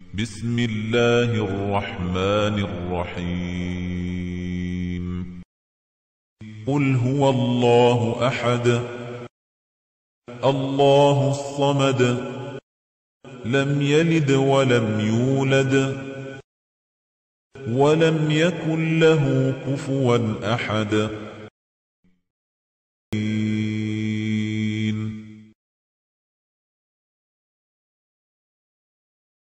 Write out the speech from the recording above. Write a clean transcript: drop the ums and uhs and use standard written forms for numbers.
بسم الله الرحمن الرحيم قل هو الله أحد الله الصمد لم يلد ولم يولد ولم يكن له كفوا أحد